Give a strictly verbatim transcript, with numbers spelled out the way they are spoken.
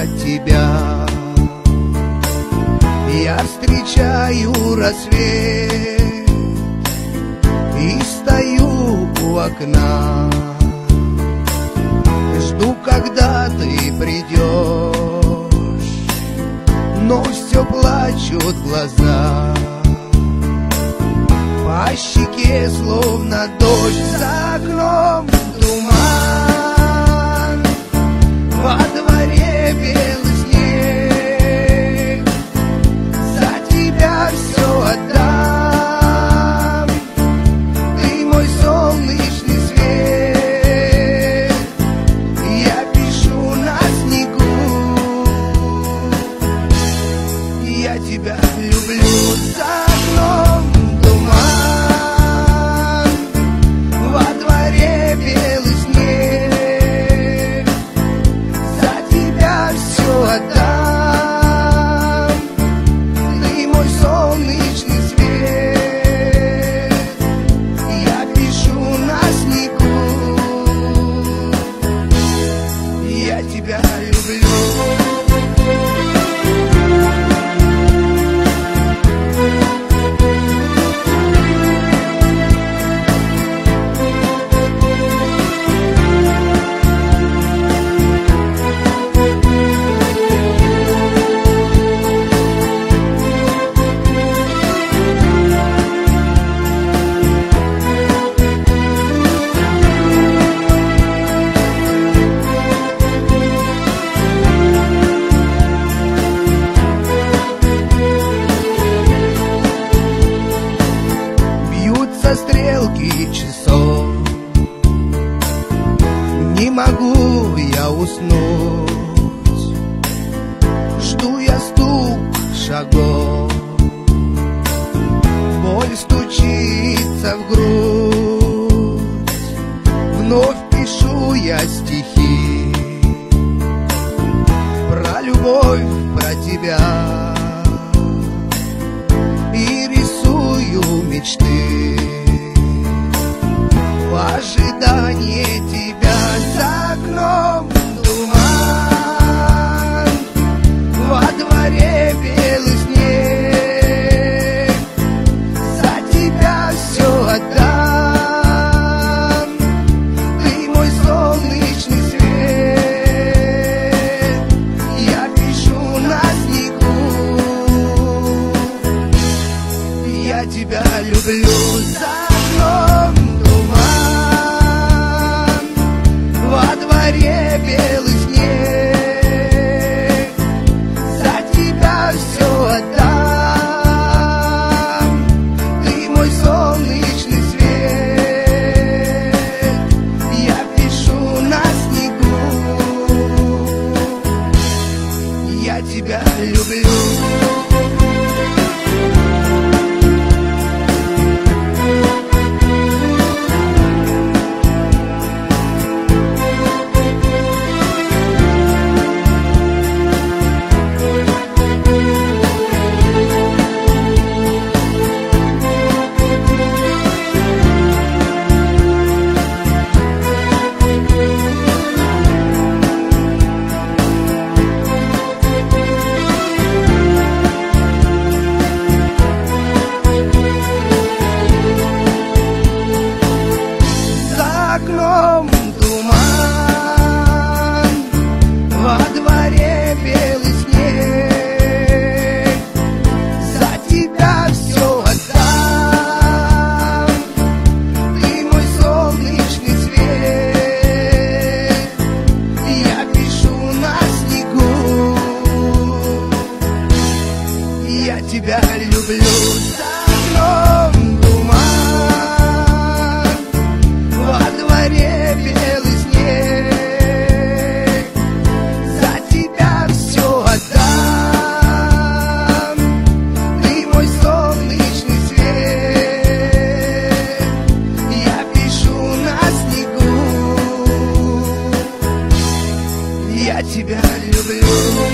тебя. Я встречаю рассвет и стою у окна, жду, когда ты придешь, но все плачут глаза. По щеке словно дождь, за окном туман, во дворе белый снег. За тебя все отдам, ты мой солнечный свет. Я пишу на снегу, я тебя люблю. За окном туман, во дворе белый снег. За тебя все отдам, ты мой солнечный свет. Я пишу на снегу, я тебя люблю. Стрелки часов, не могу я уснуть, жду я стук шагов, боль стучится в грудь, вновь пишу я стихи про любовь, про тебя, и рисую мечты в ожидании тебя. За окном туман, во дворе белый снег. За тебя все отдам, ты мой солнечный свет. Я пишу на снегу, я тебя люблю. За окном туман, во дворе белый снег. За тебя все отдам, ты мой солнечный свет. Я пишу на снегу, я тебя люблю. Туман, во дворе белый снег. За тебя все отдам, ты мой солнечный свет. Я пишу на снегу, я тебя люблю. За окном туман, во дворе белый снег. За тебя все отдам, ты мой солнечный свет. Я пишу на снегу, я тебя люблю.